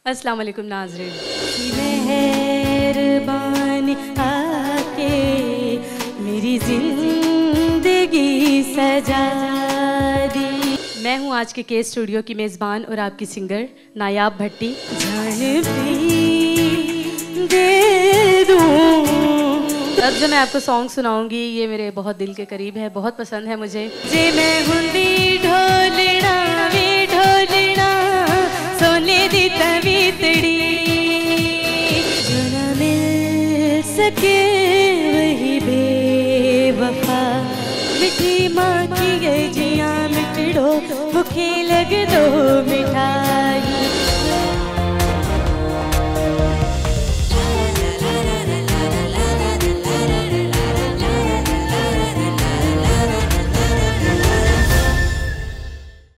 अस्सलाम वालेकुम नाज़रीन। मेहरबानी आके मेरी जिंदगी सजा दी। मैं हूँ आज के स्टूडियो की मेज़बान और आपकी सिंगर नायाब भट्टी। जान भी दे दूं। अब जो मैं आपको सॉन्ग सुनाऊंगी ये मेरे बहुत दिल के करीब है, बहुत पसंद है मुझे। जे मैं हुंदी ढोलना वे ढोलना सोने दी तवीतड़ी, जो न मिल सके वही बेवफा। मिठी माँ की गजियाँ मिटड़ो भूखे लग दो